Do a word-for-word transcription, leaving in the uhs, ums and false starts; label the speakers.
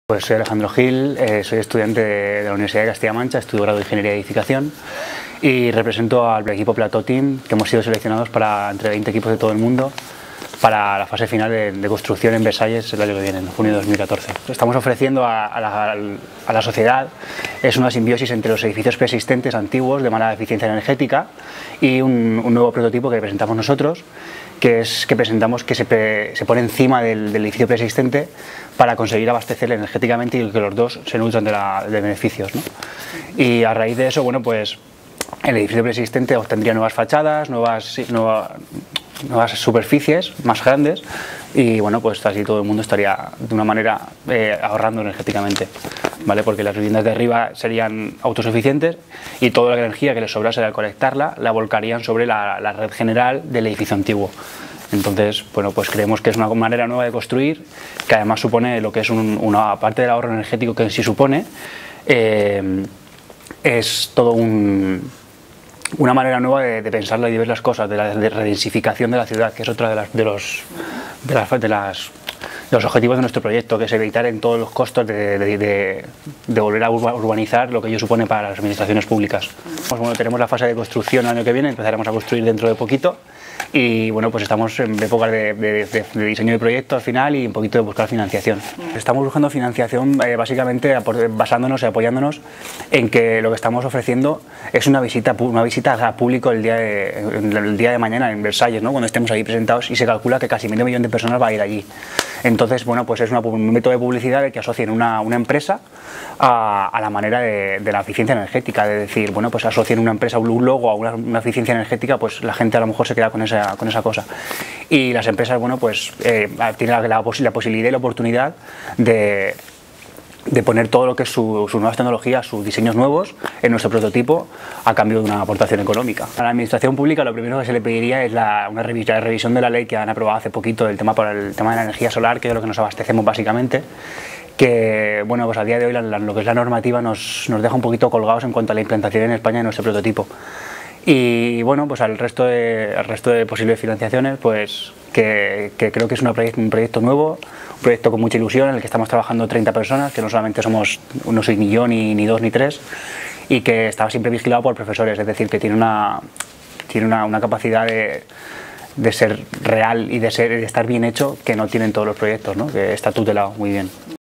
Speaker 1: Pues soy Alejandro Gil, eh, soy estudiante de la Universidad de Castilla-La Mancha, estudio grado de Ingeniería de Edificación y represento al equipo Plateau Team, que hemos sido seleccionados para entre veinte equipos de todo el mundo para la fase final de, de construcción en Versalles el año que viene, en junio de dos mil catorce. Estamos ofreciendo a, a, la, a la sociedad es una simbiosis entre los edificios preexistentes antiguos de mala eficiencia energética y un, un nuevo prototipo que presentamos nosotros, que es que presentamos que se, pre, se pone encima del, del edificio preexistente para conseguir abastecer energéticamente y que los dos se nutran de, la, de beneficios, ¿no? Y a raíz de eso, bueno, pues el edificio preexistente obtendría nuevas fachadas, nuevas, nueva, nuevas superficies más grandes y bueno, pues así todo el mundo estaría de una manera eh, ahorrando energéticamente, ¿vale? Porque las viviendas de arriba serían autosuficientes y toda la energía que les sobrase al conectarla la volcarían sobre la, la red general del edificio antiguo. Entonces, bueno, pues creemos que es una manera nueva de construir, que además supone lo que es un, una parte del ahorro energético que en sí supone, eh, es todo un... una manera nueva de, de pensar y de ver las cosas, de la de redensificación de la ciudad, que es otra de, las, de, los, de, las, de, las, de los objetivos de nuestro proyecto, que es evitar en todos los costos de, de, de, de volver a urbanizar lo que ello supone para las administraciones públicas. Pues bueno, tenemos la fase de construcción el año que viene, empezaremos a construir dentro de poquito y bueno, pues estamos en época de, de, de, de diseño de proyecto al final y un poquito de buscar financiación. Estamos buscando financiación eh, básicamente basándonos y apoyándonos en que lo que estamos ofreciendo es una visita, una visita a público el día de, el día de mañana en Versalles, ¿no? Cuando estemos ahí presentados, y se calcula que casi medio millón de personas va a ir allí. Entonces, bueno, pues es una, un método de publicidad de que asocien una, una empresa a, a la manera de, de la eficiencia energética, de decir, bueno, pues asocien una empresa, un logo a una, una eficiencia energética, pues la gente a lo mejor se queda con esa, con esa cosa. Y las empresas, bueno, pues eh, tienen la, la, la posibilidad y la oportunidad de... de poner todo lo que es su, sus nuevas tecnologías, sus diseños nuevos en nuestro prototipo a cambio de una aportación económica. A la administración pública lo primero que se le pediría es la, una revisión, la revisión de la ley que han aprobado hace poquito del tema, por el tema de la energía solar, que es lo que nos abastecemos básicamente, que bueno, pues a día de hoy la, la, lo que es la normativa nos, nos deja un poquito colgados en cuanto a la implantación en España de nuestro prototipo. Y bueno, pues al resto de, al resto de posibles financiaciones, pues que, que creo que es una proyecto, un proyecto nuevo, un proyecto con mucha ilusión en el que estamos trabajando treinta personas, que no solamente somos, no soy ni yo, ni, ni dos, ni tres, y que está siempre vigilado por profesores, es decir, que tiene una, tiene una, una capacidad de, de ser real y de, ser, de estar bien hecho que no tienen todos los proyectos, ¿no? Que está tutelado muy bien.